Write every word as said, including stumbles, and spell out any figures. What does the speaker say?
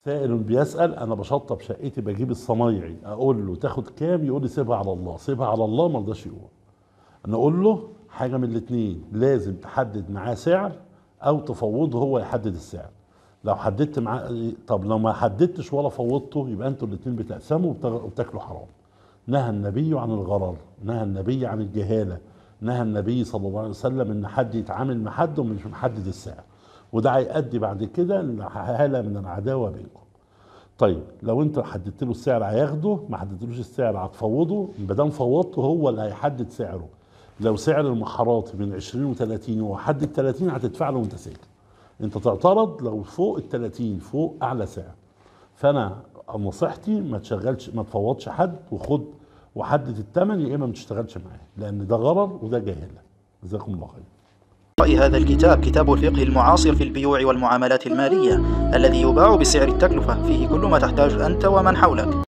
سائل بيسأل، أنا بشطب شقتي بجيب الصنايعي أقول له تاخد كام؟ يقول لي سيبها على الله. سيبها على الله ما رضاش يقول. أنا أقول له حاجة من الاتنين، لازم تحدد معاه سعر أو تفوضه هو يحدد السعر. لو حددت معاه، طب لو ما حددتش ولا فوضته يبقى أنتوا الاتنين بتقسموا وبتغ- وبتاكلوا حرام. نهى النبي عن الغرر، نهى النبي عن الجهالة، نهى النبي صلى الله عليه وسلم ان حد يتعامل مع حد ومش محدد السعر، وده هيؤدي بعد كده لحالة من العداوة بينكم. طيب لو انت حددت له السعر هياخده، ما حددتلوش السعر هتفوضه، ما دام فوضته هو اللي هيحدد سعره. لو سعر المحارات من عشرين وتلاتين وهو حدد تلاتين هتدفع له وانت ساكت. انت تعترض لو فوق ال تلاتين، فوق اعلى سعر. فانا نصيحتي ما تشغلش، ما تفوضش حد، وخد وحدد الثمن، يا اما ما تشتغلش معاه، لان ده غرر وده جاهله. جزاكم الله خير. رأي هذا الكتاب كتاب الفقه المعاصر في البيوع والمعاملات المالية الذي يباع بسعر التكلفة، فيه كل ما تحتاج أنت ومن حولك.